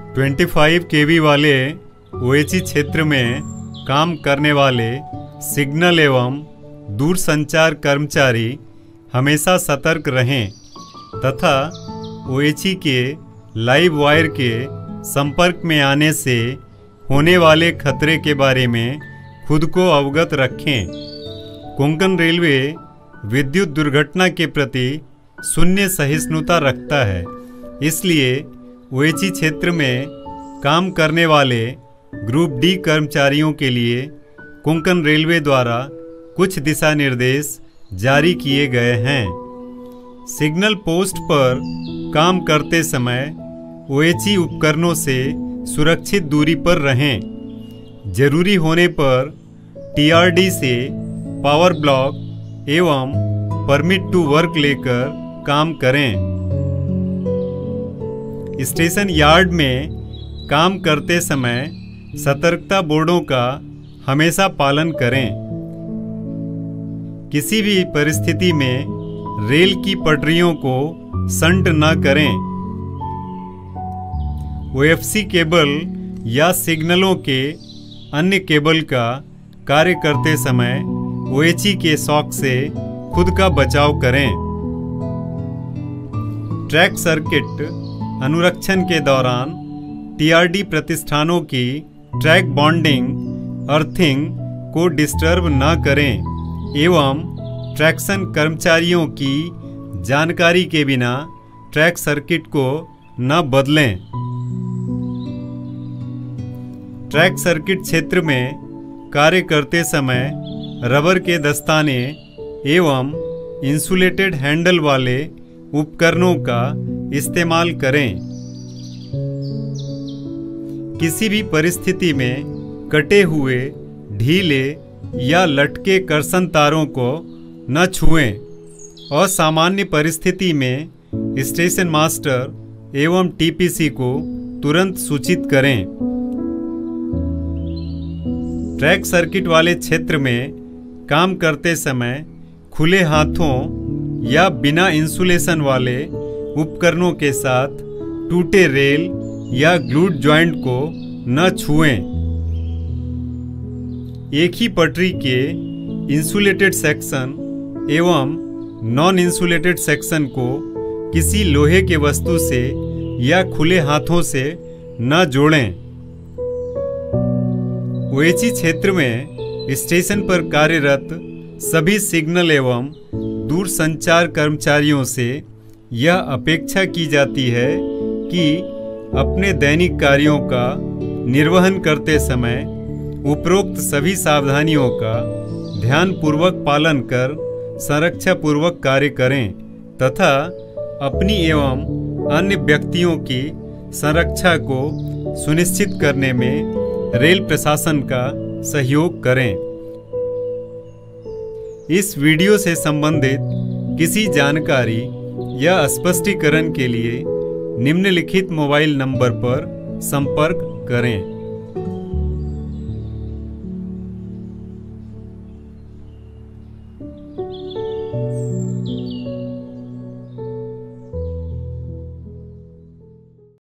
25 kV वाले OHE क्षेत्र में काम करने वाले सिग्नल एवं दूरसंचार कर्मचारी हमेशा सतर्क रहें तथा ओएचई के लाइव वायर के संपर्क में आने से होने वाले खतरे के बारे में खुद को अवगत रखें। कोंकण रेलवे विद्युत दुर्घटना के प्रति शून्य सहिष्णुता रखता है, इसलिए ओएचई क्षेत्र में काम करने वाले ग्रुप डी कर्मचारियों के लिए कोंकण रेलवे द्वारा कुछ दिशा निर्देश जारी किए गए हैं। सिग्नल पोस्ट पर काम करते समय ओएचई उपकरणों से सुरक्षित दूरी पर रहें। जरूरी होने पर टीआरडी से पावर ब्लॉक एवं परमिट टू वर्क लेकर काम करें। स्टेशन यार्ड में काम करते समय सतर्कता बोर्डों का हमेशा पालन करें। किसी भी परिस्थिति में रेल की पटरियों को संट न करें। ओएफसी केबल या सिग्नलों के अन्य केबल का कार्य करते समय ओएचई के शॉक से खुद का बचाव करें। ट्रैक सर्किट अनुरक्षण के दौरान टीआरडी प्रतिष्ठानों की ट्रैक बॉन्डिंग अर्थिंग को डिस्टर्ब न करें एवं ट्रैक्शन कर्मचारियों की जानकारी के बिना ट्रैक सर्किट को न बदलें। ट्रैक सर्किट क्षेत्र में कार्य करते समय रबर के दस्ताने एवं इंसुलेटेड हैंडल वाले उपकरणों का इस्तेमाल करें। किसी भी परिस्थिति में कटे हुए, ढीले या लटके कर्षण तारों को न छुएं। असामान्य परिस्थिति में स्टेशन मास्टर एवं टीपीसी को तुरंत सूचित करें। ट्रैक सर्किट वाले क्षेत्र में काम करते समय खुले हाथों या बिना इंसुलेशन वाले उपकरणों के साथ टूटे रेल या ग्लूड जॉइंट को न छुएं। एक ही पटरी के इंसुलेटेड सेक्शन एवं नॉन इंसुलेटेड सेक्शन को किसी लोहे के वस्तु से या खुले हाथों से न जोड़ें। ओएचई क्षेत्र में स्टेशन पर कार्यरत सभी सिग्नल एवं दूरसंचार कर्मचारियों से यह अपेक्षा की जाती है कि अपने दैनिक कार्यों का निर्वहन करते समय उपरोक्त सभी सावधानियों का ध्यानपूर्वक पालन कर संरक्षापूर्वक कार्य करें तथा अपनी एवं अन्य व्यक्तियों की संरक्षा को सुनिश्चित करने में रेल प्रशासन का सहयोग करें। इस वीडियो से संबंधित किसी जानकारी या स्पष्टीकरण के लिए निम्नलिखित मोबाइल नंबर पर संपर्क करें।